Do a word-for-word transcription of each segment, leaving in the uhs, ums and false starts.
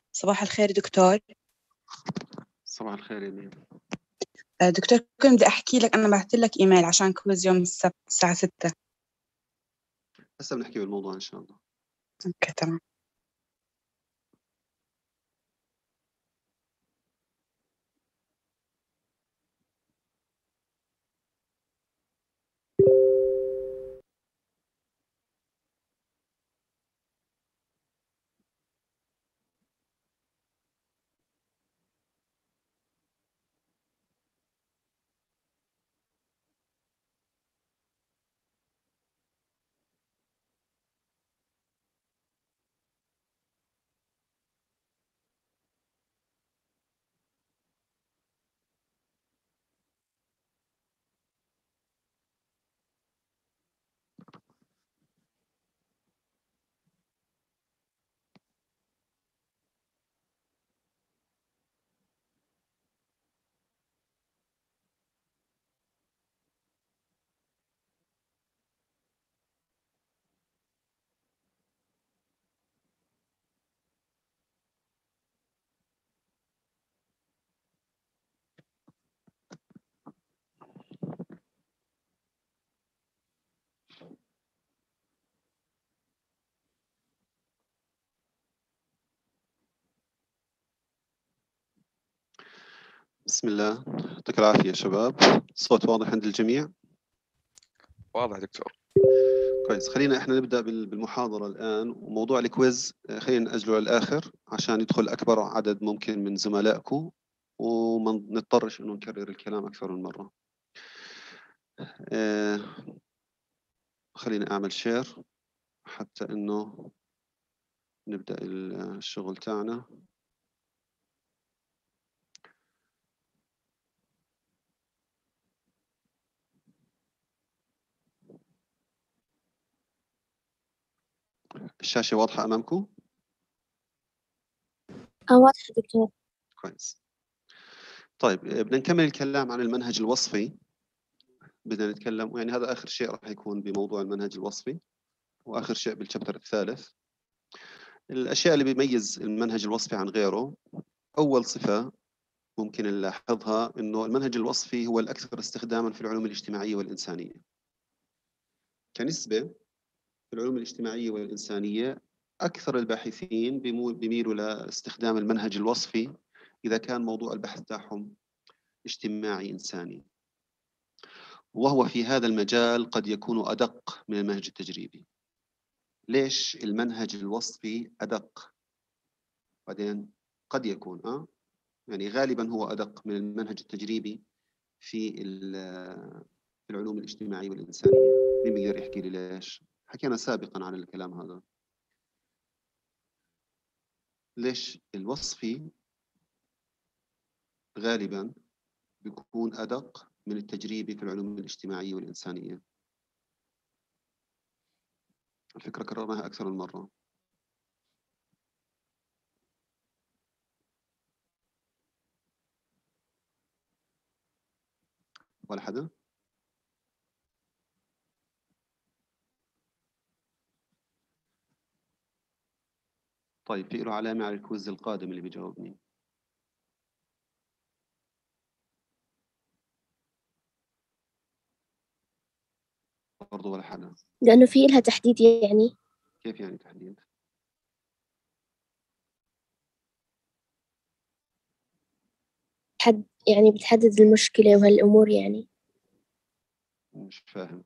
صباح الخير دكتور. صباح الخير يا مين. دكتور كنت بدي أحكي لك، أنا بعثت لك إيميل عشان كويز يوم السبت الساعة ستة. هسه بنحكي بالموضوع إن شاء الله. أوكي تمام. بسم الله، يعطيك العافية يا شباب. الصوت واضح عند الجميع؟ واضح دكتور. كويس، خلينا احنا نبدأ بالمحاضرة الآن، وموضوع الكويز خلينا نأجله للآخر عشان يدخل أكبر عدد ممكن من زملائكم وما نضطرش إنه نكرر الكلام أكثر من مرة. آه خلينا أعمل شير حتى إنه نبدأ الشغل تاعنا. الشاشة واضحة أمامكم؟ اه واضحة دكتور. كويس. طيب بدنا نكمل الكلام عن المنهج الوصفي. بدنا نتكلم يعني هذا آخر شيء راح يكون بموضوع المنهج الوصفي، وآخر شيء بالشابتر الثالث. الأشياء اللي بيميز المنهج الوصفي عن غيره، أول صفة ممكن نلاحظها إنه المنهج الوصفي هو الأكثر استخداما في العلوم الاجتماعية والإنسانية. كنسبة في العلوم الاجتماعية والإنسانية أكثر الباحثين بيميلوا لاستخدام المنهج الوصفي إذا كان موضوع البحث تاعهم اجتماعي إنساني، وهو في هذا المجال قد يكون أدق من المنهج التجريبي. ليش المنهج الوصفي أدق؟ بعدين قد يكون أه يعني غالبا هو أدق من المنهج التجريبي في في العلوم الاجتماعية والإنسانية. مين بيقدر يحكي لي ليش؟ حكينا سابقا عن الكلام هذا. ليش الوصفي غالبا بيكون أدق من التجريبي في العلوم الاجتماعية والإنسانية؟ الفكرة كررناها أكثر من مرة. ولا حدا؟ طيب في له علامة على الكويز القادم اللي بيجاوبني. برضو ولا حدا؟ لأنه في لها تحديد يعني. كيف يعني تحديد؟ حد يعني بتحدد المشكلة وهالأمور يعني. مش فاهم.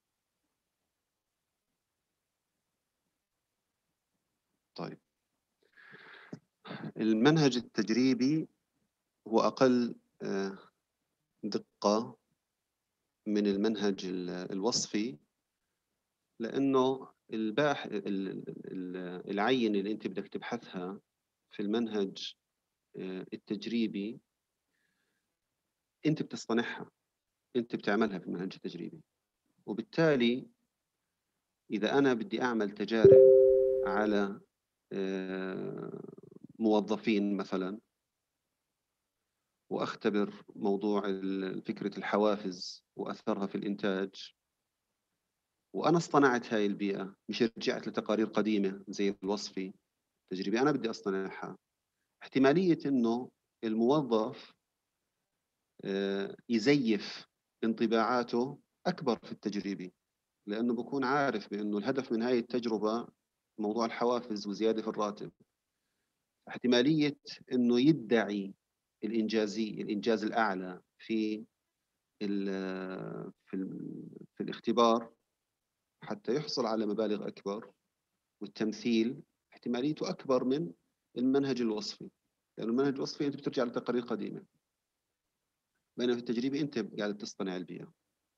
طيب المنهج التجريبي هو أقل دقة من المنهج الوصفي، لأنه الباح العينة اللي أنت بدك تبحثها في المنهج التجريبي أنت بتصطنعها، أنت بتعملها في المنهج التجريبي. وبالتالي إذا أنا بدي أعمل تجارب على موظفين مثلا، وأختبر موضوع فكرة الحوافز وأثرها في الإنتاج، وأنا اصطنعت هاي البيئة، مش رجعت لتقارير قديمة زي الوصفي التجريبي، أنا بدي أصطنعها. احتمالية إنه الموظف آه، يزيف انطباعاته أكبر في التجريبي، لأنه بكون عارف بأنه الهدف من هاي التجربة موضوع الحوافز وزيادة في الراتب. احتمالية إنه يدعي الإنجازي الإنجاز الأعلى في ال في ال في الاختبار حتى يحصل على مبالغ أكبر، والتمثيل احتماليته أكبر من المنهج الوصفي، لأن المنهج الوصفي أنت بترجع لتقارير قديمة، بينما في التجريبي أنت قاعد تصطنع البيئة.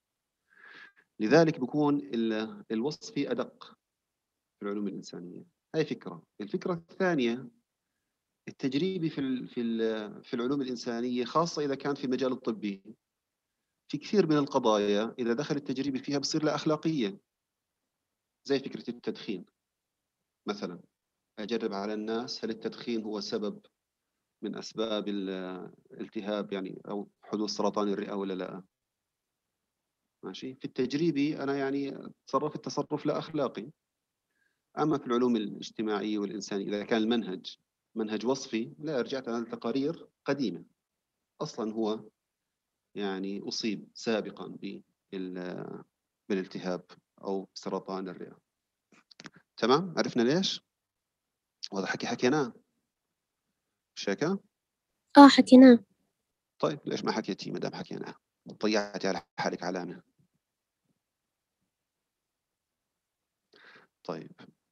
لذلك بكون الوصفي أدق في العلوم الإنسانية. هاي فكرة. الفكرة الثانية، التجريبي في ال في ال في العلوم الإنسانية خاصة إذا كان في المجال الطبي، في كثير من القضايا إذا دخل التجريبي فيها بصير لا أخلاقية، زي فكرة التدخين مثلا. أجرب على الناس هل التدخين هو سبب من أسباب الالتهاب يعني أو حدوث سرطان الرئة ولا لا. ماشي. في التجريبي أنا يعني تصرف تصرف لا أخلاقي. أما في العلوم الاجتماعية والإنسانية إذا كان المنهج منهج وصفي، لا، رجعت على تقارير قديمة أصلا هو يعني أصيب سابقا بالالتهاب أو سرطان الرئة. تمام؟ عرفنا ليش؟ وهذا حكي حكيناه، مش هيك؟ آه حكيناه. طيب ليش ما حكيتي ما دام حكيناه؟ ضيعتي على حالك علامة. طيب،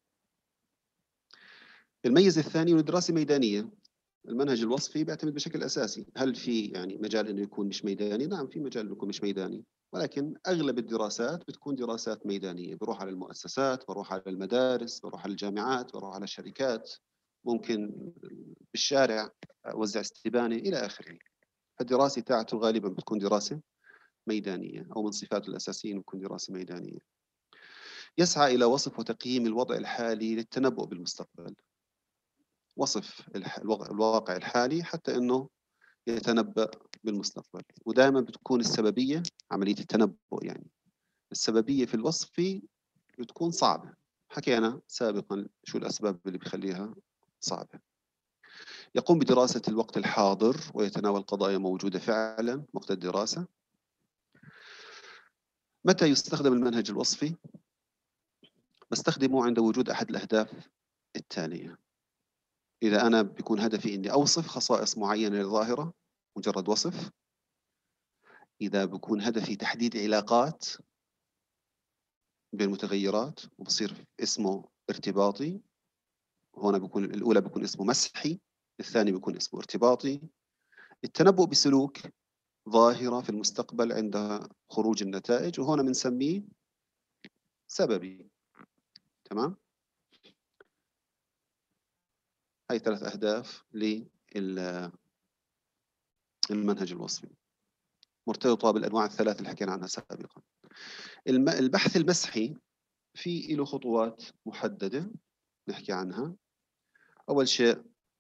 الميزة الثانية والدراسة ميدانية. المنهج الوصفي بيعتمد بشكل أساسي، هل في يعني مجال إنه يكون مش ميداني؟ نعم، في مجال إنه يكون مش ميداني، ولكن أغلب الدراسات بتكون دراسات ميدانية. بروح على المؤسسات، بروح على المدارس، بروح على الجامعات، بروح على الشركات، ممكن بالشارع أوزع استبانة إلى آخره. فالدراسة تاعته غالبا بتكون دراسة ميدانية، أو من صفاته الأساسية بتكون دراسة ميدانية. يسعى إلى وصف وتقييم الوضع الحالي للتنبؤ بالمستقبل. وصف الواقع الحالي حتى أنه يتنبأ بالمستقبل. ودائما بتكون السببية، عملية التنبؤ يعني السببية في الوصف بتكون صعبة. حكينا سابقا شو الأسباب اللي بيخليها صعبة. يقوم بدراسة الوقت الحاضر ويتناول قضايا موجودة فعلا وقت الدراسة. متى يستخدم المنهج الوصفي؟ بستخدمه عند وجود أحد الأهداف التالية. إذا أنا بيكون هدفي إني أوصف خصائص معينة للظاهرة، مجرد وصف. إذا بكون هدفي تحديد علاقات بين متغيرات وبصير اسمه ارتباطي، هنا بيكون الأولى بيكون اسمه مسحي، الثاني بيكون اسمه ارتباطي. التنبؤ بسلوك ظاهرة في المستقبل عند خروج النتائج، وهنا بنسميه سببي. تمام؟ هاي ثلاث أهداف للمنهج الوصفي مرتبطة بالأنواع الثلاث اللي حكينا عنها سابقا. البحث المسحي في له خطوات محددة نحكي عنها. أول شيء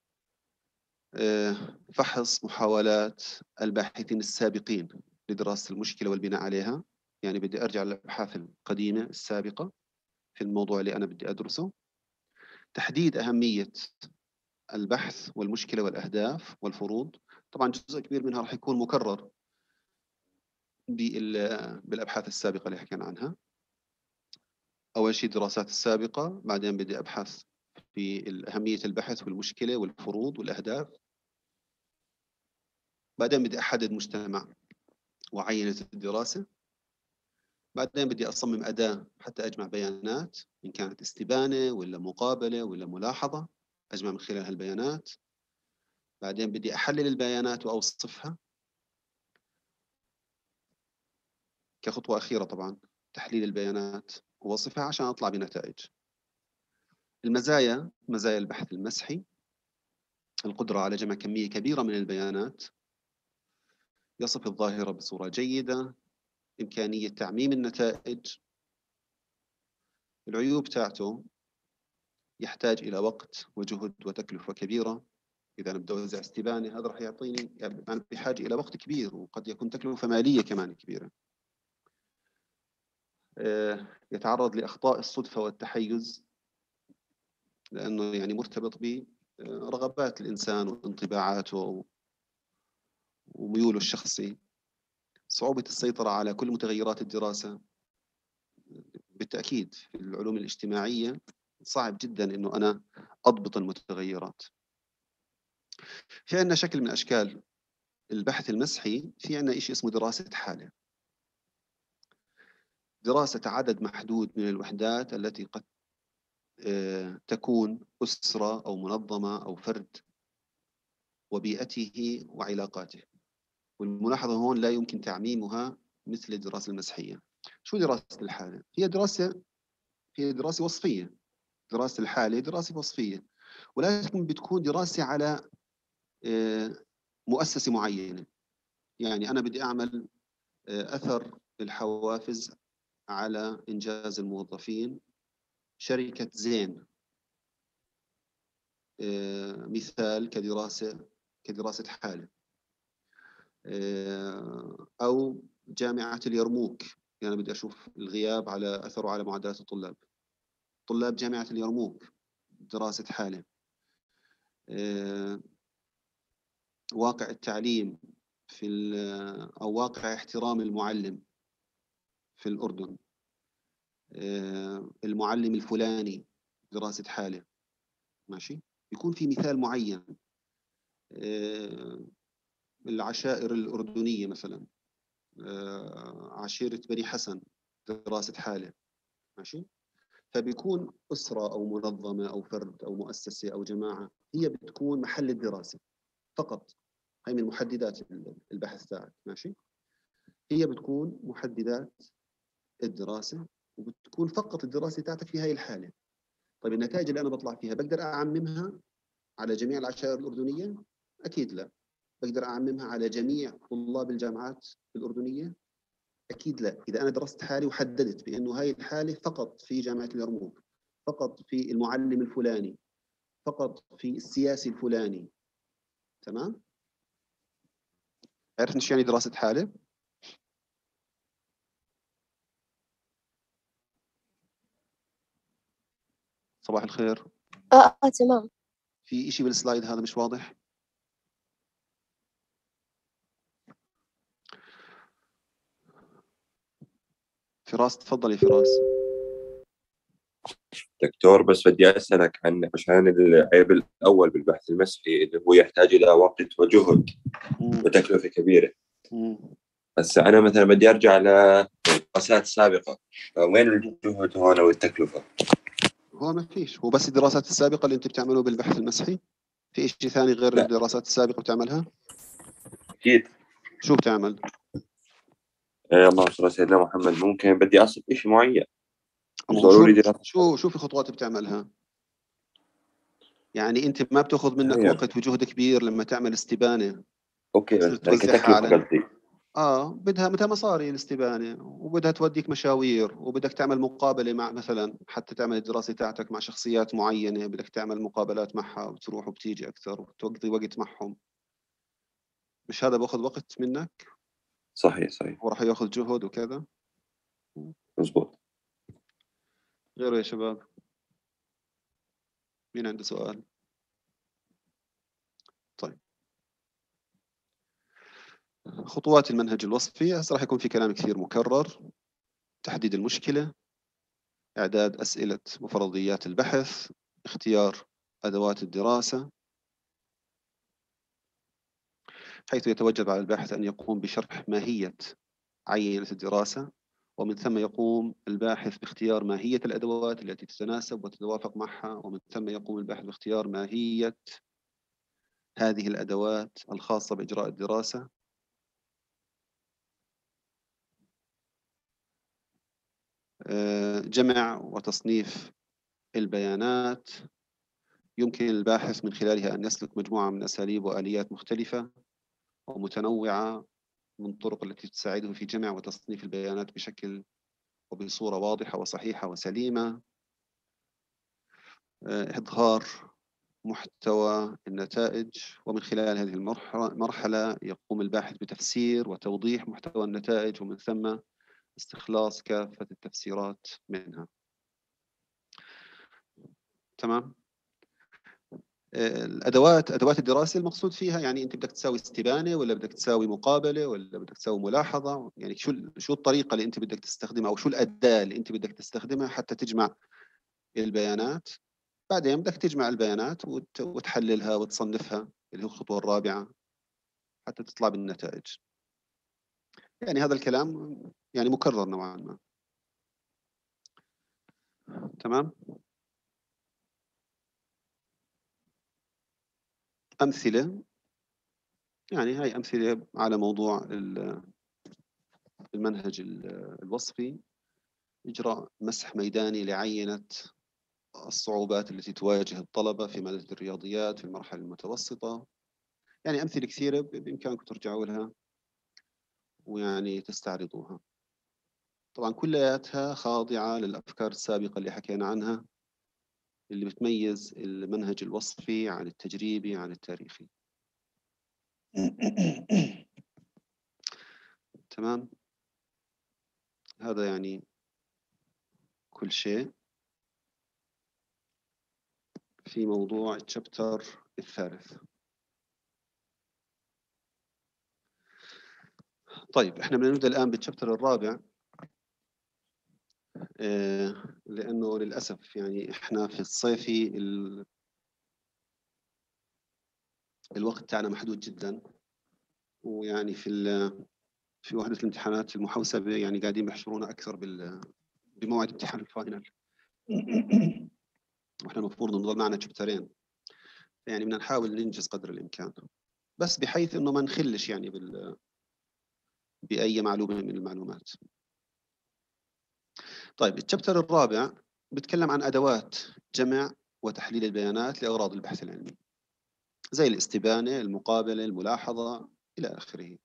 فحص محاولات الباحثين السابقين لدراسة المشكلة والبناء عليها. يعني بدي أرجع للأبحاث القديمة السابقة في الموضوع اللي أنا بدي أدرسه. تحديد أهمية البحث والمشكلة والأهداف والفروض. طبعا جزء كبير منها راح يكون مكرر بالأبحاث السابقة اللي حكينا عنها. أول شيء الدراسات السابقة، بعدين بدي أبحث في أهمية البحث والمشكلة والفروض والأهداف. بعدين بدي أحدد مجتمع وعينة الدراسة. بعدين بدي أصمم أداة حتى أجمع بيانات، إن كانت استبانة ولا مقابلة ولا ملاحظة، أجمع من خلال هالبيانات. بعدين بدي أحلل البيانات وأوصفها كخطوة أخيرة. طبعا تحليل البيانات ووصفها عشان أطلع بنتائج. المزايا، مزايا البحث المسحي: القدرة على جمع كمية كبيرة من البيانات، يصف الظاهرة بصورة جيدة، إمكانية تعميم النتائج. العيوب تاعته: يحتاج إلى وقت وجهد وتكلفة كبيرة. إذا أنا بدي أوزع استبانة هذا راح يعطيني يعني أنا بحاجة إلى وقت كبير، وقد يكون تكلفة مالية كمان كبيرة. يتعرض لأخطاء الصدفة والتحيز، لأنه يعني مرتبط رغبات الإنسان وانطباعاته وميوله الشخصي، صعوبة السيطرة على كل متغيرات الدراسة. بالتأكيد في العلوم الاجتماعية صعب جدا إنه أنا أضبط المتغيرات. في عندنا شكل من أشكال البحث المسحي، في عندنا شيء اسمه دراسة حالة، دراسة عدد محدود من الوحدات التي قد تكون أسرة أو منظمة أو فرد وبيئته وعلاقاته. والملاحظة هون لا يمكن تعميمها مثل الدراسة المسحية. شو دراسة الحالة؟ هي دراسة هي دراسة وصفية. دراسة الحالة دراسة وصفية، ولكن بتكون دراسة على مؤسسة معينة. يعني أنا بدي أعمل أثر الحوافز على إنجاز الموظفين شركة زين، مثال كدراسة كدراسة حالة. أو جامعة اليرموك، يعني بدي أشوف الغياب على أثره على معدلات الطلاب. طلاب جامعة اليرموك دراسة حالة. واقع التعليم في أو واقع احترام المعلم في الأردن، المعلم الفلاني دراسة حالة. ماشي، يكون في مثال معين. العشائر الأردنية مثلا، عشيرة بني حسن دراسة حالة. ماشي، فبيكون أسرة أو منظمة أو فرد أو مؤسسة أو جماعة هي بتكون محل الدراسة فقط. هاي من محددات البحث تاعك. ماشي، هي بتكون محددات الدراسة، وبتكون فقط الدراسة تاعتك في هاي الحالة. طيب النتائج اللي أنا بطلع فيها بقدر أعممها على جميع العشائر الأردنية؟ أكيد لا. بقدر أعممها على جميع طلاب الجامعات الأردنية؟ أكيد لا. إذا أنا درست حالي وحددت بأنه هاي الحالة فقط في جامعة اليرموك، فقط في المعلم الفلاني، فقط في السياسي الفلاني. تمام؟ عرفت شو يعني دراسة حالة؟ صباح الخير. اه اه تمام. في إشي بالسلايد هذا مش واضح؟ فراس تفضل يا فراس. دكتور بس بدي أسألك عن عشان العيب الأول بالبحث المسحي اللي هو يحتاج إلى وقت وجهد وتكلفة كبيرة. مم. بس أنا مثلا بدي أرجع لدراسات سابقة، وين الجهد هون والتكلفة؟ هو ما فيش، هو بس الدراسات السابقة اللي أنت بتعمله بالبحث المسحي. في شيء ثاني غير لا. الدراسات السابقة بتعملها؟ أكيد. شو بتعمل؟ إيه اللهم صل على سيدنا محمد. ممكن بدي أصف شيء معين، مش شو ضروري دراسة. شو شو في خطوات بتعملها؟ يعني أنت ما بتاخذ منك هي. وقت وجهد كبير لما تعمل استبانة أوكي تصير بس يعني توزعها كتكلفة على قصدي. اه بدها بدها مصاري الاستبانة، وبدها توديك مشاوير، وبدك تعمل مقابلة مع مثلا حتى تعمل الدراسة تاعتك مع شخصيات معينة، بدك تعمل مقابلات معها وتروح وبتيجي أكثر وتقضي وقت معهم. مش هذا باخذ وقت منك؟ صحيح صحيح وراح ياخذ جهد وكذا. مزبوط. غيره يا شباب؟ مين عنده سؤال؟ طيب، خطوات المنهج الوصفي هسه راح يكون في كلام كثير مكرر. تحديد المشكلة، إعداد أسئلة وفرضيات البحث، اختيار أدوات الدراسة، حيث يتوجب على الباحث أن يقوم بشرح ماهية عينة الدراسة، ومن ثم يقوم الباحث باختيار ماهية الأدوات التي تتناسب وتتوافق معها، ومن ثم يقوم الباحث باختيار ماهية هذه الأدوات الخاصة بإجراء الدراسة. جمع وتصنيف البيانات، يمكن الباحث من خلالها أن يسلك مجموعة من أساليب وآليات مختلفة ومتنوعة من الطرق التي تساعده في جمع وتصنيف البيانات بشكل وبصورة واضحة وصحيحة وسليمة. إظهار محتوى النتائج، ومن خلال هذه المرحلة يقوم الباحث بتفسير وتوضيح محتوى النتائج، ومن ثم استخلاص كافة التفسيرات منها. تمام؟ الادوات ادوات الدراسه المقصود فيها يعني انت بدك تساوي استبانه ولا بدك تساوي مقابله ولا بدك تساوي ملاحظه، يعني شو شو الطريقه اللي انت بدك تستخدمها او شو الاداه اللي انت بدك تستخدمها حتى تجمع البيانات. بعدين بدك تجمع البيانات وت- وتحللها وتصنفها اللي هو الخطوه الرابعه حتى تطلع بالنتائج. يعني هذا الكلام يعني مكرر نوعا ما. تمام. امثله، يعني هاي امثله على موضوع ال- المنهج ال- الوصفي. إجراء مسح ميداني لعينة الصعوبات التي تواجه الطلبة في مادة الرياضيات في المرحلة المتوسطة. يعني أمثلة كثيرة بإمكانكم ترجعوا لها ويعني تستعرضوها. طبعا كلياتها خاضعة للأفكار السابقة اللي حكينا عنها اللي بتميز المنهج الوصفي عن التجريبي عن التاريخي. تمام. هذا يعني كل شيء في موضوع الشابتر الثالث. طيب احنا بدنا نبدأ الآن بالشابتر الرابع، آه، لأنه للأسف يعني احنا في الصيفي ال... الوقت تاعنا محدود جدا، ويعني في ال... في وحدة الامتحانات المحوسبة يعني قاعدين بيحشرونا أكثر بال... بموعد امتحان الفاينل. واحنا المفروض نضل معنا شابترين، يعني بدنا نحاول ننجز قدر الإمكان، بس بحيث إنه ما نخلش يعني بال... بأي معلومة من المعلومات. طيب الشابتر الرابع بتكلم عن أدوات جمع وتحليل البيانات لأغراض البحث العلمي، زي الاستبانة، المقابلة، الملاحظة إلى آخره.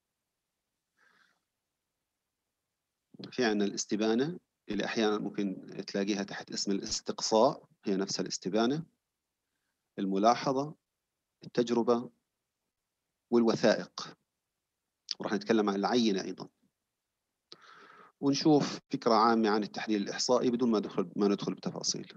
في عندنا الاستبانة اللي أحيانا ممكن تلاقيها تحت اسم الاستقصاء، هي نفسها الاستبانة. الملاحظة، التجربة، والوثائق، وراح نتكلم عن العينة أيضا، ونشوف فكرة عامة عن التحليل الإحصائي بدون ما ندخل ما ندخل بتفاصيل.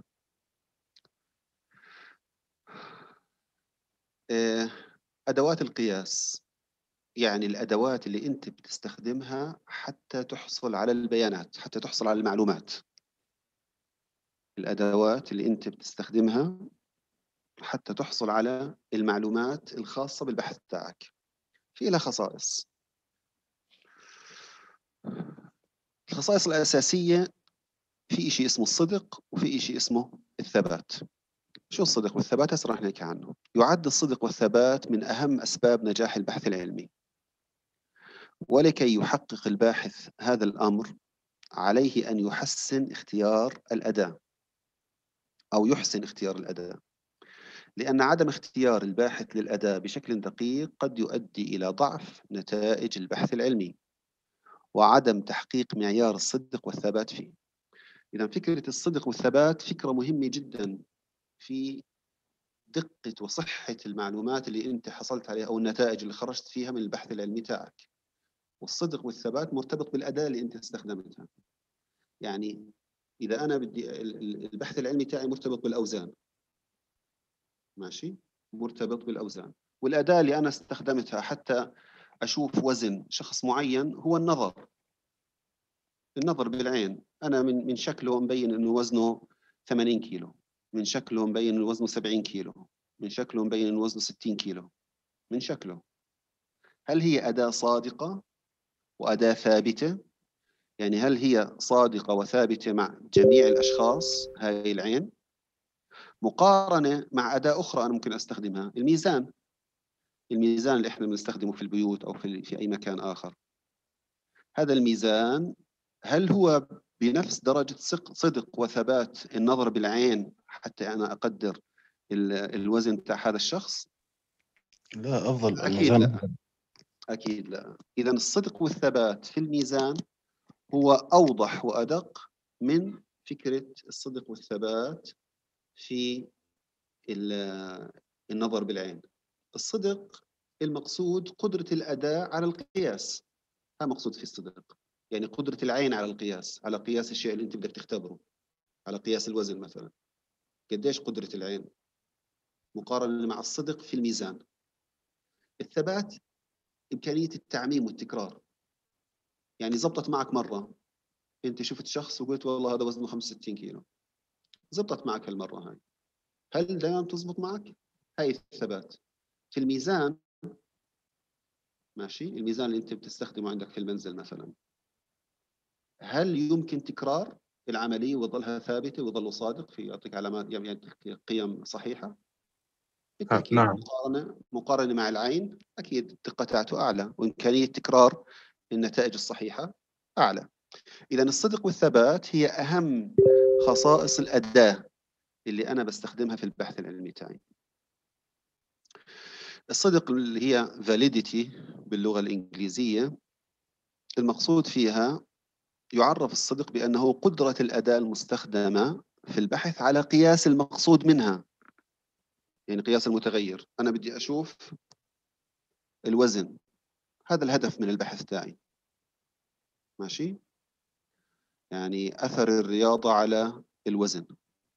أدوات القياس، يعني الأدوات اللي أنت بتستخدمها حتى تحصل على البيانات، حتى تحصل على المعلومات. الأدوات اللي أنت بتستخدمها حتى تحصل على المعلومات الخاصة بالبحث تاعك، في لها خصائص. الخصائص الأساسية في شيء اسمه الصدق وفي شيء اسمه الثبات. شو الصدق والثبات؟ هسه راح نحكي عنه. يعد الصدق والثبات من أهم أسباب نجاح البحث العلمي، ولكي يحقق الباحث هذا الأمر عليه أن يحسن اختيار الأداة أو يحسن اختيار الأداة، لأن عدم اختيار الباحث للأداة بشكل دقيق قد يؤدي إلى ضعف نتائج البحث العلمي وعدم تحقيق معيار الصدق والثبات فيه. إذا فكرة الصدق والثبات فكرة مهمة جدا في دقة وصحة المعلومات اللي أنت حصلت عليها أو النتائج اللي خرجت فيها من البحث العلمي تاعك. والصدق والثبات مرتبط بالأداة اللي أنت استخدمتها. يعني إذا أنا بدي البحث العلمي تاعي مرتبط بالأوزان، ماشي، مرتبط بالأوزان، والأداة اللي أنا استخدمتها حتى أشوف وزن شخص معين هو النظر. النظر بالعين، أنا من من شكله مبين إنه وزنه ثمانين كيلو، من شكله مبين إنه وزنه سبعين كيلو، من شكله مبين إنه وزنه ستين كيلو، من شكله. هل هي أداة صادقة وأداة ثابتة؟ يعني هل هي صادقة وثابتة مع جميع الأشخاص هاي العين؟ مقارنة مع أداة أخرى أنا ممكن أستخدمها، الميزان. الميزان اللي إحنا بنستخدمه في البيوت أو في, في أي مكان آخر. هذا الميزان هل هو بنفس درجة صدق وثبات النظر بالعين حتى أنا أقدر الوزن تاع هذا الشخص؟ لا، أفضل أكيد الميزان لا. أفضل. أكيد لا. إذا الصدق والثبات في الميزان هو أوضح وأدق من فكرة الصدق والثبات في النظر بالعين. الصدق المقصود قدرة الأداة على القياس، هذا مقصود في الصدق، يعني قدرة العين على القياس، على قياس الشيء اللي أنت بدك تختبره، على قياس الوزن مثلا. قديش قدرة العين؟ مقارنة مع الصدق في الميزان. الثبات إمكانية التعميم والتكرار. يعني زبطت معك مرة، أنت شفت شخص وقلت والله هذا وزنه خمسة وستين كيلو، زبطت معك هالمرة هاي، هل دائما تزبط معك؟ هاي الثبات. في الميزان، ماشي، الميزان اللي أنت بتستخدمه عندك في المنزل مثلا، هل يمكن تكرار العملية وظلها ثابتة وظل صادق في يعطيك علامات يعني يعطيك قيم صحيحة؟ بالتأكيد. نعم. مقارنة مقارنة مع العين أكيد الدقة تاعته أعلى، وإمكانية تكرار النتائج الصحيحة أعلى. إذا الصدق والثبات هي أهم خصائص الأداة اللي أنا بستخدمها في البحث العلمي تاعي. الصدق اللي هي validity باللغة الإنجليزية، المقصود فيها يعرف الصدق بأنه قدرة الأداة المستخدمة في البحث على قياس المقصود منها. يعني قياس المتغير، أنا بدي أشوف الوزن، هذا الهدف من البحث تاعي، ماشي؟ يعني أثر الرياضة على الوزن.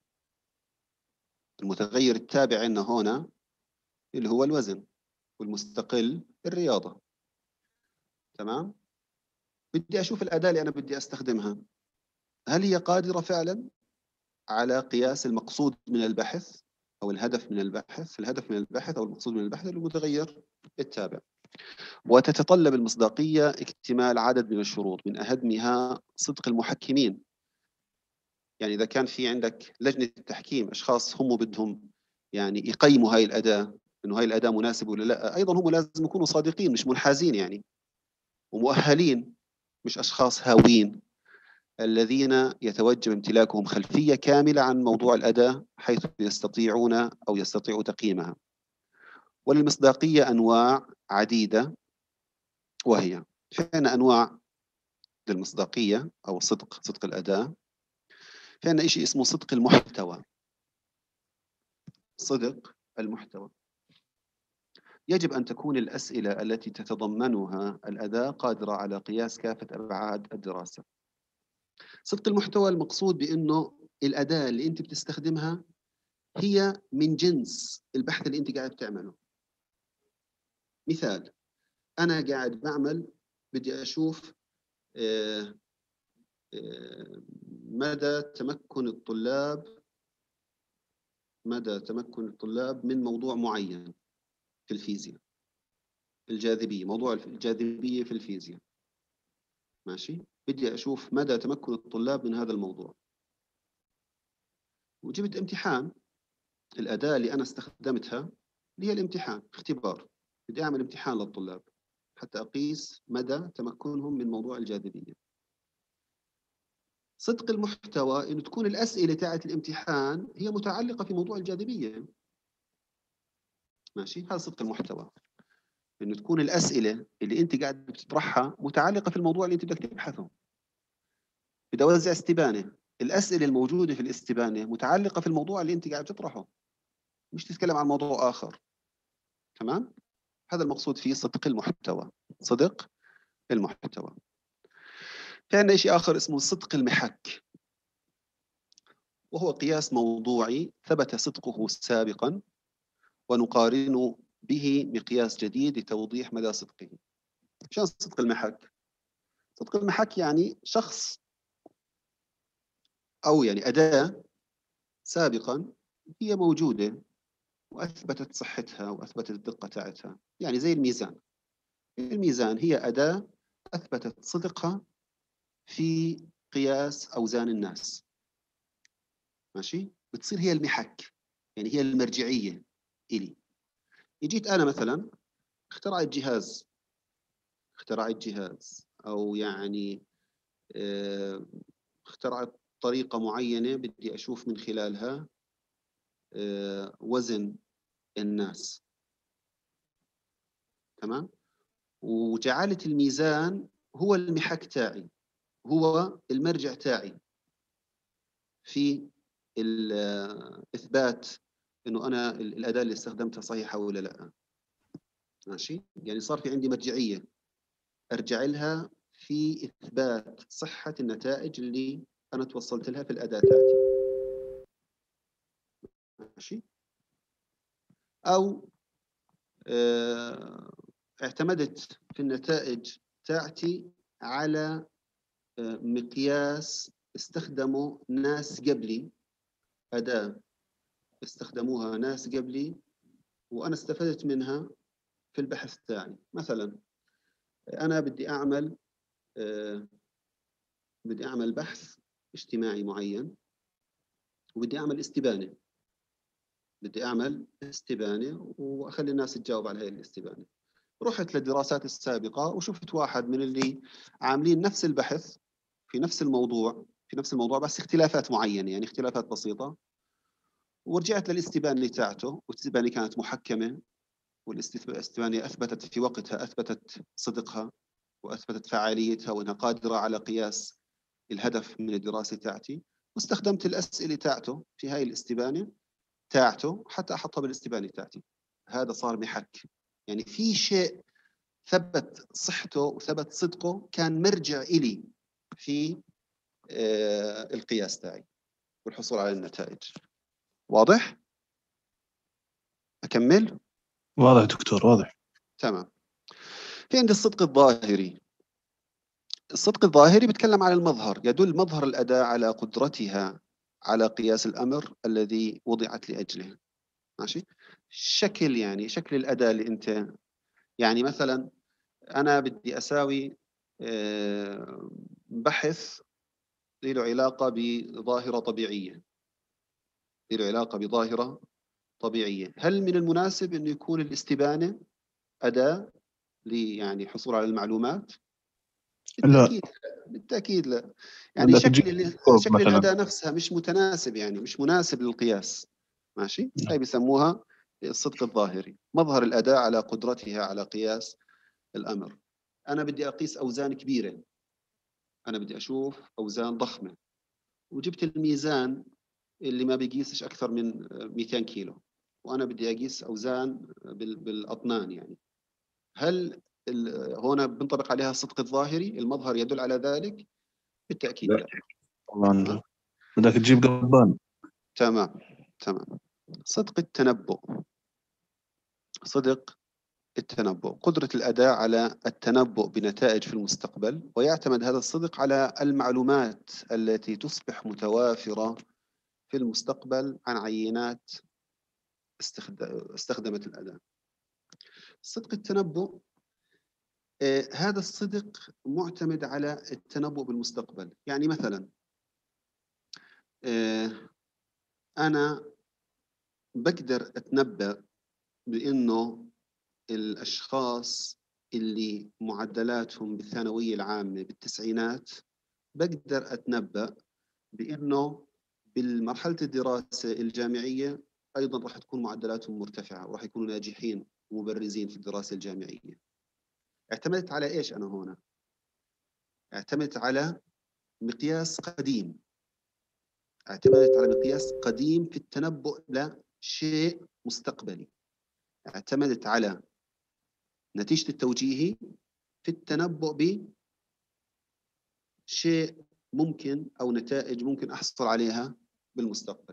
المتغير التابع لنا هنا اللي هو الوزن، والمستقل الرياضة. تمام؟ بدي أشوف الأداة اللي أنا بدي أستخدمها، هل هي قادرة فعلا على قياس المقصود من البحث أو الهدف من البحث. الهدف من البحث أو المقصود من البحث المتغير التابع. وتتطلب المصداقية اكتمال عدد من الشروط، من أهمها صدق المحكمين. يعني إذا كان في عندك لجنة تحكيم، أشخاص هم بدهم يعني يقيموا هاي الأداة، إنه هاي الأداة مناسبة ولا لا، أيضا هم لازم يكونوا صادقين، مش منحازين يعني، ومؤهلين، مش أشخاص هاوين الذين يتوجب امتلاكهم خلفية كاملة عن موضوع الأداة حيث يستطيعون أو يستطيعوا تقييمها. وللمصداقية أنواع عديدة، وهي في عندنا أنواع للمصداقية أو صدق صدق الأداة. في عندنا شيء اسمه صدق المحتوى. صدق المحتوى يجب أن تكون الأسئلة التي تتضمنها الأداة قادرة على قياس كافة أبعاد الدراسة. صدق المحتوى المقصود بأنه الأداة اللي أنت بتستخدمها هي من جنس البحث اللي أنت قاعد تعمله. مثال، أنا قاعد بعمل، بدي أشوف آه آه مدى تمكن الطلاب مدى تمكن الطلاب من موضوع معين في الفيزياء، الجاذبية، موضوع الجاذبية في الفيزياء، ماشي؟ بدي أشوف مدى تمكن الطلاب من هذا الموضوع، وجبت امتحان. الأداة اللي أنا استخدمتها اللي هي الامتحان، اختبار، بدي أعمل امتحان للطلاب حتى أقيس مدى تمكنهم من موضوع الجاذبية. صدق المحتوى إنه تكون الأسئلة تاعت الامتحان هي متعلقة في موضوع الجاذبية، ماشي؟ هذا صدق المحتوى، إنه تكون الأسئلة اللي أنت قاعد بتطرحها متعلقة في الموضوع اللي أنت بدك تبحثه. بدي أوزع استبانة، الأسئلة الموجودة في الاستبانة متعلقة في الموضوع اللي أنت قاعد تطرحه، مش تتكلم عن موضوع آخر. تمام؟ هذا المقصود فيه صدق المحتوى. صدق المحتوى. في عندنا شيء آخر اسمه صدق المحك، وهو قياس موضوعي ثبت صدقه سابقا ونقارن به مقياس جديد لتوضيح مدى صدقه. شو صدق المحك؟ صدق المحك يعني شخص أو يعني أداة سابقا هي موجودة وأثبتت صحتها وأثبتت الدقة تاعتها. يعني زي الميزان، الميزان هي أداة أثبتت صدقها في قياس أوزان الناس، ماشي؟ بتصير هي المحك، يعني هي المرجعية إلي. جيت أنا مثلا اخترعت جهاز اخترعت جهاز أو يعني اه اخترعت طريقة معينة بدي أشوف من خلالها اه وزن الناس. تمام؟ وجعلت الميزان هو المحك تاعي، هو المرجع تاعي في إثبات إنه أنا الأداة اللي استخدمتها صحيحة ولا لا. ماشي؟ يعني صار في عندي مرجعية أرجع لها في إثبات صحة النتائج اللي أنا توصلت لها في الأداة تاعتي. ماشي؟ أو اعتمدت في النتائج تاعتي على مقياس استخدموا ناس قبلي، أداة استخدموها ناس قبلي وأنا استفدت منها في البحث تاعي. مثلا أنا بدي أعمل بدي أعمل بحث اجتماعي معين وبدي أعمل استبانة بدي أعمل استبانة وأخلي الناس تجاوب على هاي الاستبانة. رحت للدراسات السابقة وشفت واحد من اللي عاملين نفس البحث في نفس الموضوع في نفس الموضوع بس اختلافات معينة، يعني اختلافات بسيطة، ورجعت للاستبانة تاعته، والاستبانة كانت محكمة، والاستبانة أثبتت في وقتها أثبتت صدقها وأثبتت فعاليتها وأنها قادرة على قياس الهدف من الدراسة تاعتي، واستخدمت الأسئلة تاعته في هاي الاستبانة تاعته حتى أحطها بالاستبانة تاعتي. هذا صار محك، يعني في شيء ثبت صحته وثبت صدقه، كان مرجع إلي في آه القياس تاعي والحصول على النتائج. واضح؟ أكمل؟ واضح دكتور، واضح. تمام. في عندي الصدق الظاهري. الصدق الظاهري بيتكلم عن المظهر، يدل مظهر الأداة على قدرتها على قياس الأمر الذي وضعت لأجله. ماشي؟ شكل يعني شكل الأداة اللي أنت، يعني مثلا أنا بدي أساوي بحث له علاقة بظاهرة طبيعية له علاقة بظاهرة طبيعية هل من المناسب أنه يكون الاستبانة أداة لي يعني حصول على المعلومات؟ بالتأكيد لا. بالتأكيد لا. يعني شكل اللي شكل الأداة نفسها مش متناسب، يعني مش مناسب للقياس. ماشي؟ هاي بيسموها الصدق الظاهري، مظهر الأداة على قدرتها على قياس الأمر. أنا بدي أقيس أوزان كبيرة، أنا بدي أشوف أوزان ضخمة، وجبت الميزان اللي ما بيقيسش أكثر من مئتين كيلو، وأنا بدي أقيس أوزان بالأطنان. يعني هل هنا بنطبق عليها الصدق الظاهري؟ المظهر يدل على ذلك؟ بالتأكيد لا. طبعا بدك تجيب قضبان. تمام تمام. صدق التنبؤ. صدق التنبؤ قدرة الأداة على التنبؤ بنتائج في المستقبل، ويعتمد هذا الصدق على المعلومات التي تصبح متوافرة في المستقبل عن عينات استخدمت الأداة. صدق التنبؤ آه هذا الصدق معتمد على التنبؤ بالمستقبل. يعني مثلا آه أنا بقدر أتنبأ بأنه الأشخاص اللي معدلاتهم بالثانوية العامة بالتسعينات، بقدر أتنبأ بأنه بالمرحلة الدراسة الجامعية أيضا راح تكون معدلاتهم مرتفعة وراح يكونوا ناجحين ومبرزين في الدراسة الجامعية. اعتمدت على إيش أنا هنا؟ اعتمدت على مقياس قديم اعتمدت على مقياس قديم في التنبؤ لشيء مستقبلي. اعتمدت على نتيجة التوجيهي في التنبؤ بشيء ممكن أو نتائج ممكن أحصل عليها بالمستقبل.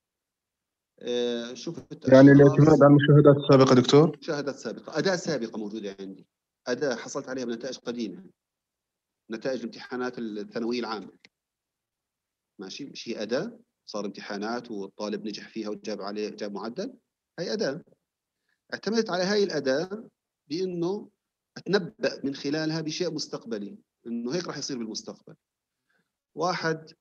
شفت يعني الاعتماد على المشاهدات السابقة دكتور؟ مشاهدات سابقة، أداة سابقة موجودة عندي، أداة حصلت عليها بنتائج قديمة، نتائج امتحانات الثانوية العامة. ماشي؟ مش هي أداة صار امتحانات والطالب نجح فيها وجاب عليه جاب معدل؟ هي أداة. اعتمدت على هاي الأداة بأنه أتنبأ من خلالها بشيء مستقبلي، إنه هيك راح يصير بالمستقبل. واحد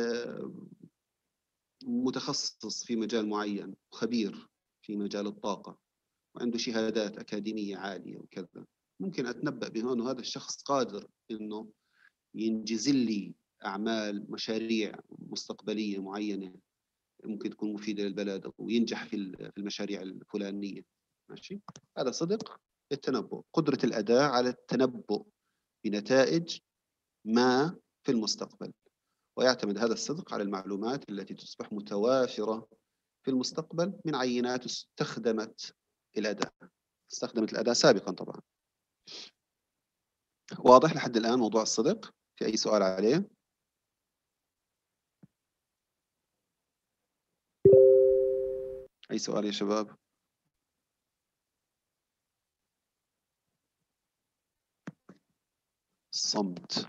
متخصص في مجال معين وخبير في مجال الطاقة وعنده شهادات أكاديمية عالية وكذا، ممكن أتنبأ بهون هذا الشخص قادر إنه ينجز لي أعمال مشاريع مستقبلية معينة ممكن تكون مفيدة للبلد وينجح في المشاريع الفلانية. ماشي؟ هذا صدق التنبؤ، قدرة الأداة على التنبؤ بنتائج ما في المستقبل، ويعتمد هذا الصدق على المعلومات التي تصبح متوافرة في المستقبل من عينات استخدمت الأداة استخدمت الأداة سابقا. طبعا واضح لحد الآن موضوع الصدق؟ في أي سؤال عليه؟ أي سؤال يا شباب؟ الصمت.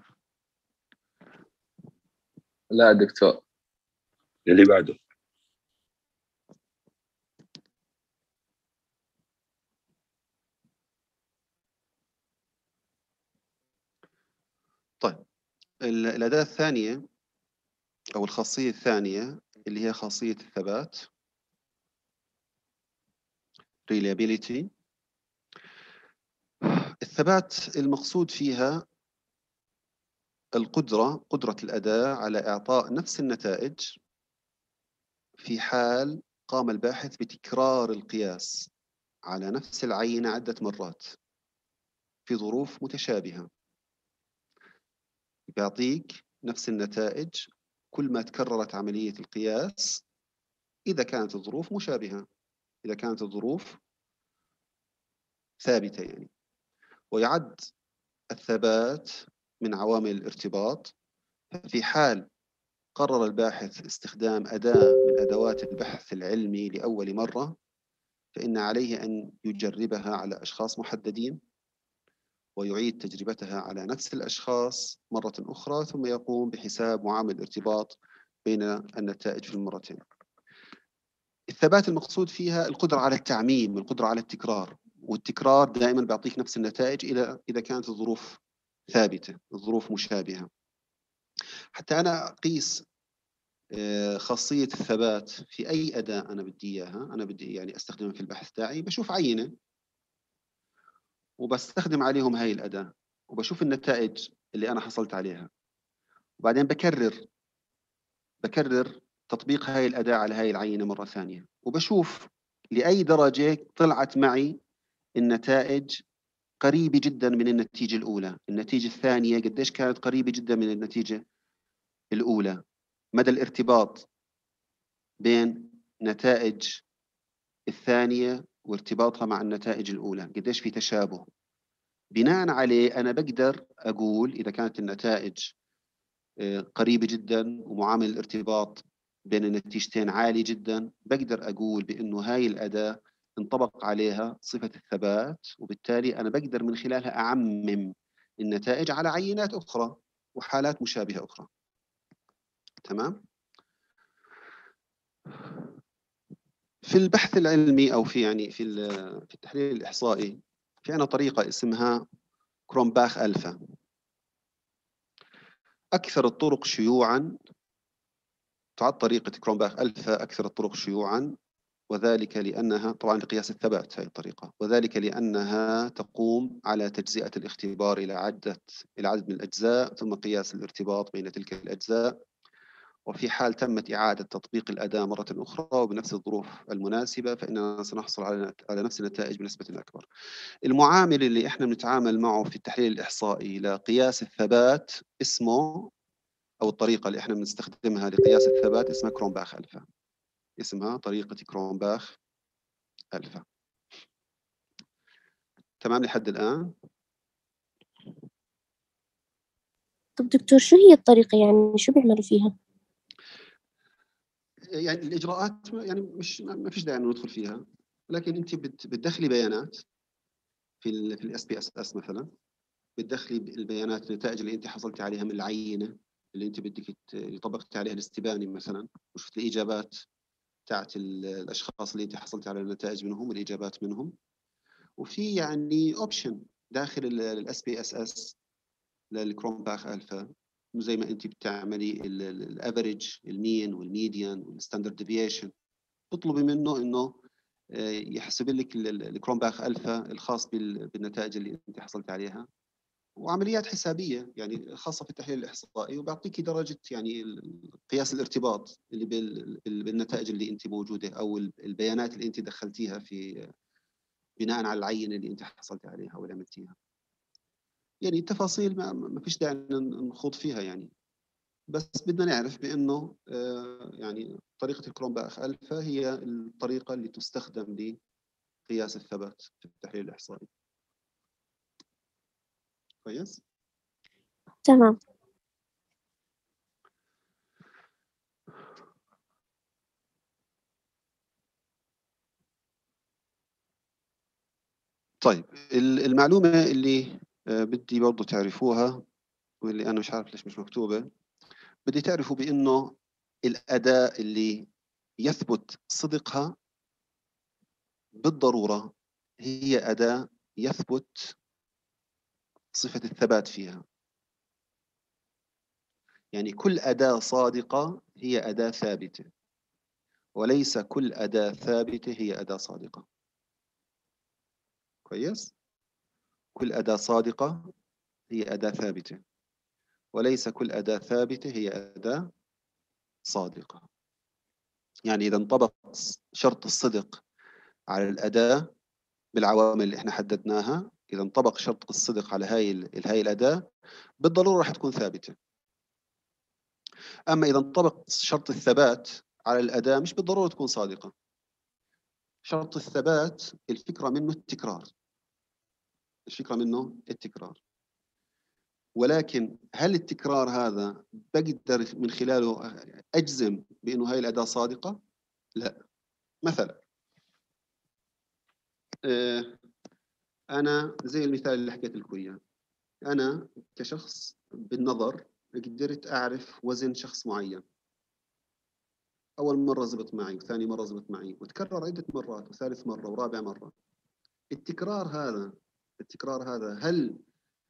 لا دكتور. اللي بعده. طيب الأداة الثانية أو الخاصية الثانية اللي هي خاصية الثبات reliability. الثبات المقصود فيها القدرة قدرة الأداة على إعطاء نفس النتائج في حال قام الباحث بتكرار القياس على نفس العينة عدة مرات في ظروف متشابهة. بيعطيك نفس النتائج كل ما تكررت عملية القياس إذا كانت الظروف مشابهة، إذا كانت الظروف ثابتة يعني. ويعد الثبات من عوامل الارتباط في حال قرر الباحث استخدام أداة من أدوات البحث العلمي لأول مرة، فإن عليه أن يجربها على أشخاص محددين ويعيد تجربتها على نفس الأشخاص مرة أخرى، ثم يقوم بحساب معامل الارتباط بين النتائج في المرتين. الثبات المقصود فيها القدرة على التعميم، القدرة على التكرار، والتكرار دائما بيعطيك نفس النتائج إذا إذا كانت الظروف ثابتة، الظروف مشابهة. حتى أنا أقيس خاصية الثبات في أي أداة أنا بدي إياها، أنا بدي يعني أستخدمها في البحث تاعي، بشوف عينة وبستخدم عليهم هاي الأداة وبشوف النتائج اللي أنا حصلت عليها، وبعدين بكرر بكرر تطبيق هاي الأداة على هاي العينة مرة ثانية، وبشوف لأي درجة طلعت معي النتائج قريبة جدا من النتيجة الأولى، النتيجة الثانية قديش كانت قريبة جدا من النتيجة الأولى، مدى الارتباط بين نتائج الثانية وارتباطها مع النتائج الأولى قديش في تشابه. بناء عليه أنا بقدر أقول إذا كانت النتائج قريبة جدا ومعامل الارتباط بين النتيجتين عالي جدا، بقدر أقول بأنه هاي الأداة انطبق عليها صفة الثبات، وبالتالي أنا بقدر من خلالها أعمم النتائج على عينات أخرى وحالات مشابهة أخرى. تمام؟ في البحث العلمي أو في يعني في في التحليل الإحصائي في عنا طريقة اسمها كرومباخ ألفا. أكثر الطرق شيوعاً تعد طريقة كرومباخ ألفا أكثر الطرق شيوعاً، وذلك لأنها طبعاً لقياس الثبات هذه الطريقة، وذلك لأنها تقوم على تجزئة الاختبار إلى عدة إلى عدد من الأجزاء ثم قياس الارتباط بين تلك الأجزاء، وفي حال تمت إعادة تطبيق الأداة مرة أخرى وبنفس الظروف المناسبة فإننا سنحصل على على نفس النتائج بنسبة أكبر. المعامل اللي إحنا بنتعامل معه في التحليل الإحصائي لقياس الثبات اسمه، أو الطريقة اللي إحنا بنستخدمها لقياس الثبات اسمها كرومباخ ألفا، اسمها طريقة كرومباخ ألفا. تمام لحد الآن؟ طب دكتور شو هي الطريقة يعني شو بيعملوا فيها؟ يعني الإجراءات يعني مش ما فيش داعي إنه ندخل فيها، لكن أنت بتدخلي بيانات في ال في الاس بي اس اس مثلا، بتدخلي البيانات النتائج اللي أنت حصلتي عليها من العينة اللي أنت بدك طبقتي عليها الاستباني مثلا، وشفت الإجابات تاعت الأشخاص اللي أنت حصلتي على النتائج منهم والإجابات منهم. وفي يعني اوبشن داخل الاس بي اس اس للكرومباخ الفا زي ما انت بتعملي الافريج المين والميديان والستاندرد ديفيشن، تطلبي منه انه يحسب لك الكرومباخ الفا الخاص بالنتائج اللي انت حصلت عليها، وعمليات حسابيه يعني خاصه في التحليل الاحصائي، وبيعطيكي درجه يعني قياس الارتباط اللي بالنتائج اللي انت موجوده او البيانات اللي انت دخلتيها في بناء على العينة اللي أنت حصلت عليها أو اللي عملتيها. يعني التفاصيل ما, ما فيش داعي نخوض فيها يعني، بس بدنا نعرف بأنه آه يعني طريقة الكرومباخ ألفا هي الطريقة اللي تستخدم لقياس الثبات في التحليل الإحصائي. كويس؟ تمام. طيب المعلومة اللي بدي برضو تعرفوها واللي أنا مش عارف ليش مش مكتوبة، بدي تعرفوا بأنه الأداة اللي يثبت صدقها بالضرورة هي أداة يثبت صفة الثبات فيها. يعني كل أداة صادقة هي أداة ثابتة، وليس كل أداة ثابتة هي أداة صادقة. كويس؟ كل أداة صادقة هي أداة ثابتة، وليس كل أداة ثابتة هي أداة صادقة. يعني إذا انطبق شرط الصدق على الأداة بالعوامل اللي احنا حددناها، إذا انطبق شرط الصدق على هاي هاي الأداة بالضرورة راح تكون ثابتة. أما إذا انطبق شرط الثبات على الأداة مش بالضرورة تكون صادقة. شرط الثبات الفكرة منه التكرار، الفكرة منه التكرار، ولكن هل التكرار هذا بقدر من خلاله أجزم بأنه هاي الأداة صادقة؟ لا. مثلا أنا زي المثال اللي حكيت لكم إياه، أنا كشخص بالنظر قدرت أعرف وزن شخص معين، أول مرة زبط معي وثاني مرة زبط معي وتكرر عدة مرات وثالث مرة ورابع مرة. التكرار هذا التكرار هذا هل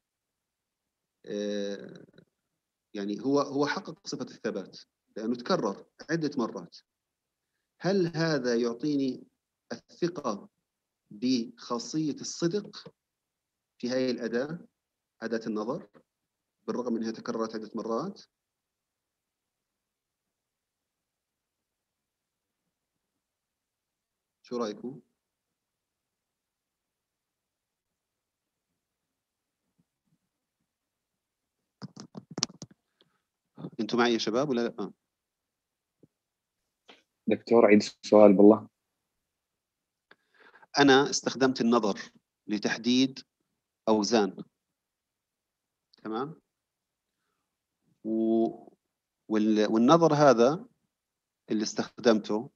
آه يعني هو هو حقق صفة الثبات لأنه تكرر عدة مرات؟ هل هذا يعطيني الثقة بخاصية الصدق في هذه الأداة، أداة النظر، بالرغم من أنها تكررت عدة مرات؟ شو رأيكم؟ أنتم معي يا شباب ولا لا؟ دكتور عيد السؤال بالله. أنا استخدمت النظر لتحديد أوزان، تمام؟ و... وال... والنظر هذا اللي استخدمته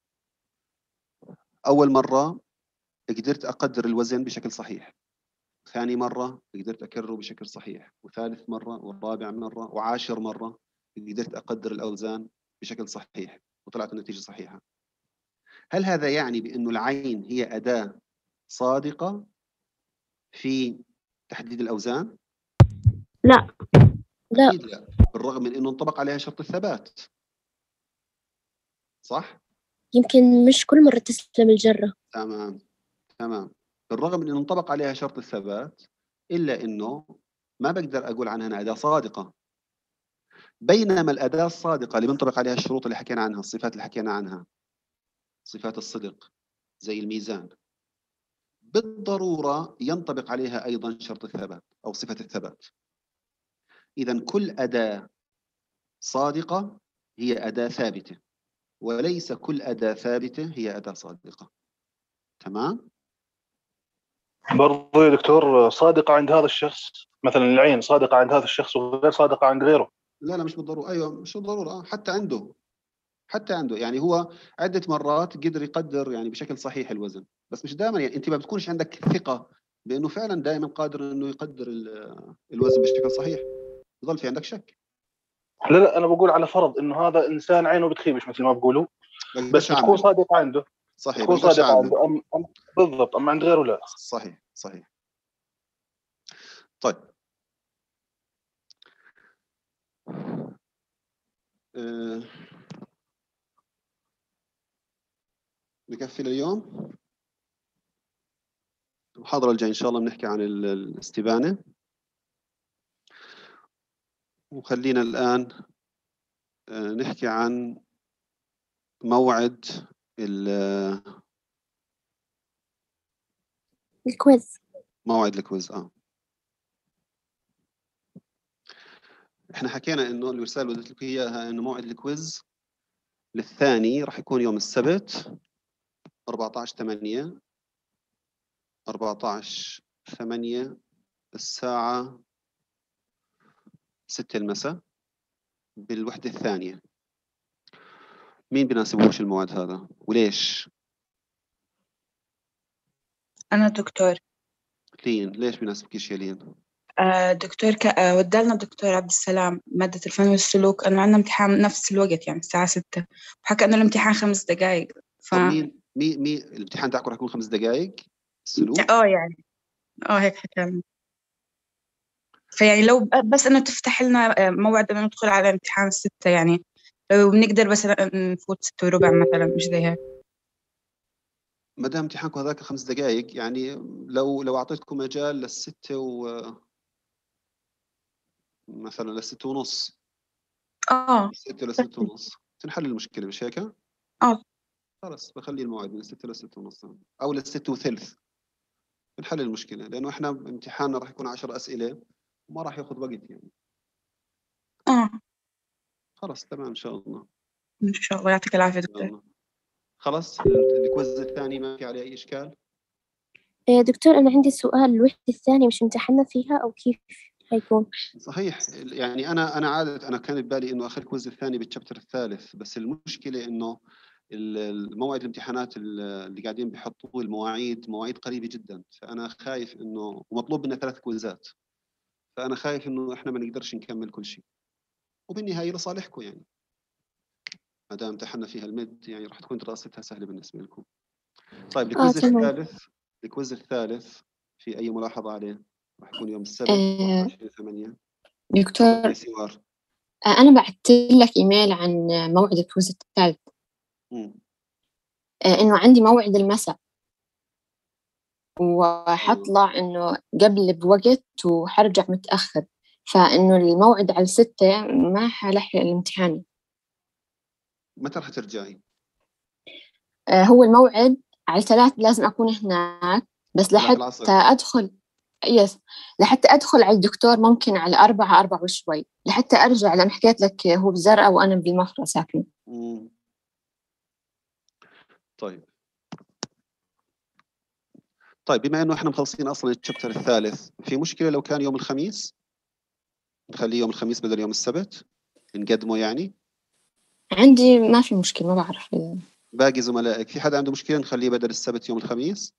أول مرة قدرت أقدر الوزن بشكل صحيح، ثاني مرة قدرت أكرره بشكل صحيح، وثالث مرة ورابع مرة وعاشر مرة قدرت أقدر الأوزان بشكل صحيح وطلعت النتيجة صحيحة. هل هذا يعني بأنه العين هي أداة صادقة في تحديد الأوزان؟ لا لا أكيد لا، بالرغم من أنه انطبق عليها شرط الثبات، صح؟ يمكن مش كل مرة تسلم الجرة. تمام تمام. بالرغم من أنه انطبق عليها شرط الثبات إلا أنه ما بقدر أقول عنها أنها أداة صادقة. بينما الأداة الصادقة اللي بنطبق عليها الشروط اللي حكينا عنها، الصفات اللي حكينا عنها، صفات الصدق زي الميزان، بالضرورة ينطبق عليها أيضا شرط الثبات أو صفة الثبات. إذن كل أداة صادقة هي أداة ثابتة، وليس كل أداة ثابتة هي أداة صادقة. تمام؟ برضو يا دكتور صادقة عند هذا الشخص، مثلا العين صادقة عند هذا الشخص وغير صادقة عند غيره. لا لا مش بالضرورة. أيوة مش بالضرورة، حتى عنده حتى عنده يعني هو عدة مرات قدر يقدر يعني بشكل صحيح الوزن، بس مش دائما. يعني أنت ما بتكونش عندك ثقة بأنه فعلا دائما قادر أنه يقدر الوزن بشكل صحيح، يظل في عندك شك. لا لا أنا بقول على فرض إنه هذا إنسان عينه بتخيبش مثل ما بقولوا، بس بتكون صادقة عنده. صحيح، بتكون صادقة عنده. أم أم بالضبط. أما عند غيره لا. صحيح صحيح. طيب أه... نكفي اليوم. المحاضرة الجاية إن شاء الله بنحكي عن الاستبانة، وخلينا الآن أه نحكي عن موعد الكويز. موعد الكويز. اه احنا حكينا انه الرسالة اللي قلت لكم اياها انه موعد الكويز للثاني راح يكون يوم السبت أربعة عشر ثمانية أربعة عشر ثمانية الساعة ستة المساء بالوحدة الثانية. مين بيناسبوش الموعد هذا وليش؟ أنا دكتور. لين، ليش بيناسبكيش يا لين؟ آه، دكتور ك... آه، ودالنا الدكتور عبد السلام مادة الفن والسلوك إنه عندنا امتحان نفس الوقت يعني الساعة ستة، وحكى إنه الامتحان خمس دقايق. ف طب مين مين مين الامتحان تاعكم رح يكون خمس دقائق السلوك؟ اه يعني اه هيك حكى لنا. فيعني لو ب- بس إنه تفتح لنا آه، موعد إنه ندخل على امتحان الستة، يعني لو بنقدر بس نفوت ستة وربع مثلا، مش زي هيك. ما دام امتحانكم هذاك خمس دقائق، يعني لو لو اعطيتكم مجال للستة و مثلا للستة ونص، اه ستة لستة ونص تنحل المشكلة، مش هيك؟ اه خلص بخلي الموعد من ستة لستة ونص أو لستة وثلث، بنحل المشكلة، لأنه إحنا امتحاننا راح يكون عشر أسئلة وما راح ياخذ وقت يعني. اه خلص تمام إن شاء الله. إن شاء الله يعطيك العافية إن شاء دكتور. الله. خلص ال- الكويز الثاني ما في عليه أي إشكال؟ إيه دكتور، أنا عندي سؤال، الوحدة الثانية مش امتحنا فيها أو كيف هيكون؟ صحيح، يعني أنا أنا عادة أنا كان ببالي إنه آخر الكويز الثاني بالشابتر الثالث، بس المشكلة إنه ال- الموعد الامتحانات ال- اللي قاعدين بيحطوه المواعيد مواعيد قريبة جدا، فأنا خايف إنه ومطلوب منا ثلاث كويزات، فأنا خايف إنه إحنا ما نقدرش نكمل كل شيء، وبالنهاية لصالحكم يعني، ما دام امتحنا فيها المد يعني راح تكون دراستها سهلة بالنسبة لكم. طيب آه الكويز تمام. الثالث، الكويز الثالث في أي ملاحظة عليه؟ راح يكون يوم السبت آه، واحد وعشرين ثمانية. تفضل دكتور، يا سوار. آه، أنا بعت لك إيميل عن موعد الكويز الثالث، مم. آه، إنه عندي موعد المساء، آه. وحطلع إنه قبل بوقت وحرجع متأخر، فإنه الموعد على ستة ما حلحق الامتحان. متى راح ترجعي؟ آه، هو الموعد على ثلاث لازم أكون هناك، بس ثلاث لحتى العصر. أدخل يس لحتى أدخل على الدكتور ممكن على أربعة أربعة وشوي، لحتى أرجع، لأن حكيت لك هو بزرقاء وأنا بالمفرق ساكن. مم. طيب طيب بما انه احنا مخلصين اصلا الشابتر الثالث، في مشكله لو كان يوم الخميس؟ نخليه يوم الخميس بدل يوم السبت، نقدمه يعني؟ عندي ما في مشكلة، ما بعرف إذا باقي زملائك في حدا عنده مشكله نخليه بدل السبت يوم الخميس؟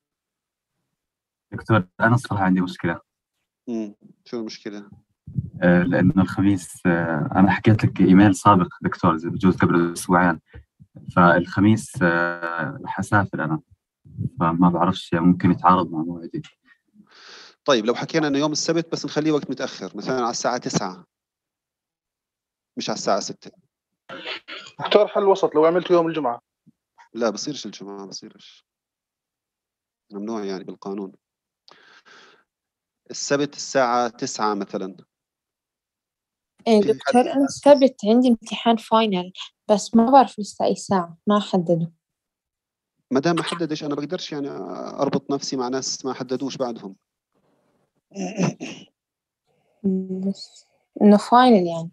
دكتور أنا الصراحة عندي مشكلة. امم شو المشكله؟ آه، لأنه الخميس آه، أنا حكيت لك إيميل سابق دكتور زي بجوز قبل أسبوعين، فالخميس آه، حسافر أنا، فما بعرفش ممكن يتعارض مع موعدي. طيب لو حكينا انه يوم السبت بس نخليه وقت متاخر، مثلا على الساعه تسعة مش على الساعه ستة. اختار حل وسط، لو عملته يوم الجمعة. لا بصيرش الجمعه، بصيرش، ممنوع يعني بالقانون. السبت الساعه تسعة مثلا. إيه في دكتور، حد أنا السبت عندي امتحان فاينل، بس ما بعرف لسه أي ساعة، ما حددوا. ما دام ما حددش انا بقدرش يعني اربط نفسي مع ناس ما حددوش بعدهم. بس إنه فاينل يعني.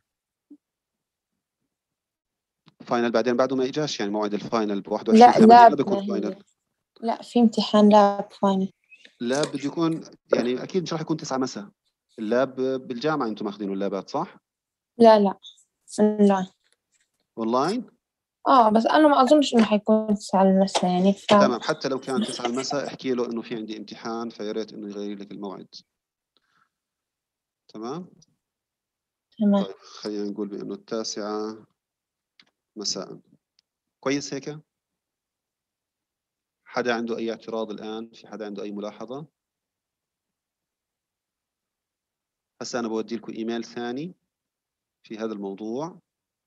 فاينل بعدين بعده ما اجاش يعني موعد الفاينل ب واحد لا وعشرين ثمانية ما لاب، بيكون ما فاينل. هي لا، في امتحان لاب فاينل. اللاب بده يكون يعني اكيد مش راح يكون تسعة مساء. اللاب بالجامعه انتم ماخذينه اللابات صح؟ لا لا، لا. اونلاين؟ اه بس أنا ما أظنش إنه حيكون تسعة المساء يعني ف... تمام، حتى لو كان تسعة المساء احكي له انه في عندي امتحان، فيا ريت انه يغير لك الموعد. تمام؟ تمام. طيب خلينا نقول بانه التاسعة مساء. كويس هيك؟ حدا عنده اي اعتراض الان؟ في حدا عنده اي ملاحظة؟ هسا انا بودي لكم ايميل ثاني في هذا الموضوع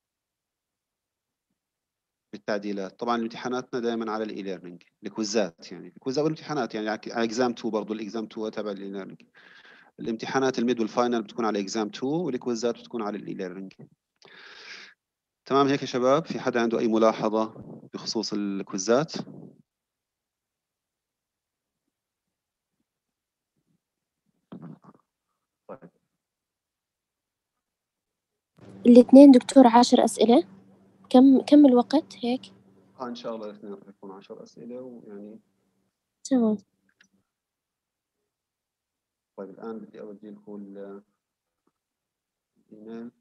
بالتعديلات. طبعا امتحاناتنا دائما على الاي ليرنينج، الكويزات يعني الكويزات والامتحانات يعني على اكزام اثنين برضه، الاكزام اثنين تبع الاي ليرنينج. الامتحانات الميد والفاينل بتكون على اكزام اثنين، والكويزات بتكون على الاي ليرنينج. تمام هيك يا شباب؟ في حدا عنده اي ملاحظة بخصوص الكويزات؟ طيب الاثنين دكتور عشر أسئلة، كم كم الوقت هيك؟ آه ان شاء الله الاثنين رح يكون عشر اسئلة ويعني. تمام. طيب الان بدي اودي لكم الايميل.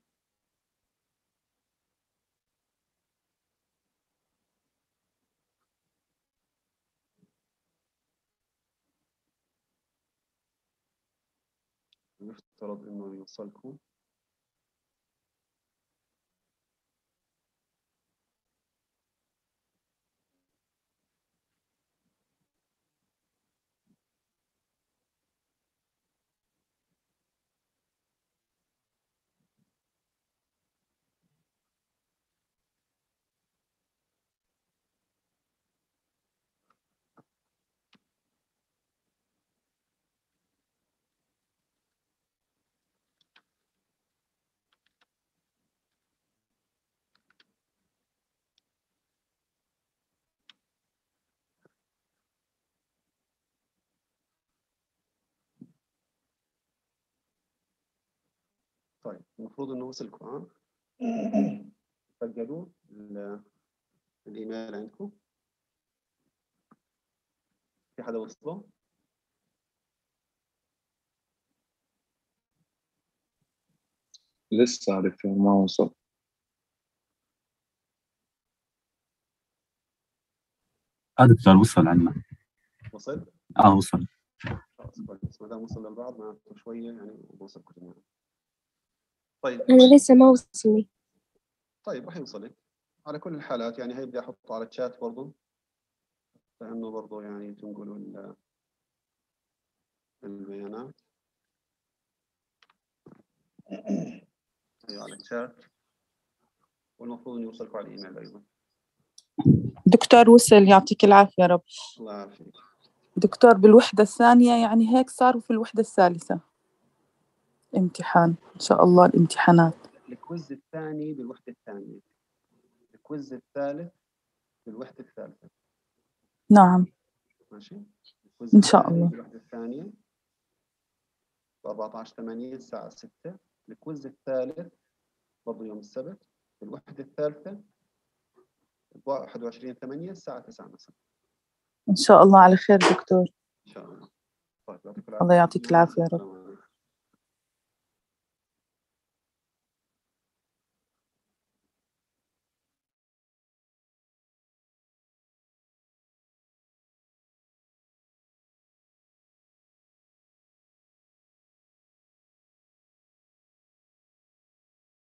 يفترض إنه يوصلكم. طيب المفروض إنه وصلكم ها. سجلوا الإيميل عندكم. في حدا وصله؟ لسه عارف ما وصل. اه دكتور وصل عنا. وصل؟ اه وصل. خلاص كويس، ما دام وصل للبعض معناته شوية يعني بوصلكم جميعا. طيب أنا لسه ما وصلني. طيب راح يوصلك على كل الحالات، يعني هي بدي أحطه على الشات برضو، لأنه برضو يعني تنقلوا البيانات. أيوة على الشات، والمفروض إنه يوصلكم على الإيميل أيضا. دكتور وصل، يعطيك العافية يا رب. الله يعافيك. دكتور بالوحدة الثانية يعني هيك صار في الوحدة الثالثة امتحان إن شاء الله الامتحانات. الكويز الثاني بالوحدة الثانية، الكويز الثالث بالوحدة الثالثة. نعم ماشي. الكويز إن شاء الثاني الله. بالوحدة الثانية ب أربعة عشر ثمانية الساعة ستة. الكويز الثالث برضه يوم السبت بالوحدة الثالثة ب واحد وعشرين ثمانية الساعة تسعة مساء. إن شاء الله على خير دكتور. إن شاء الله. طيب يعطيك الله يعطيك العافية يا رب.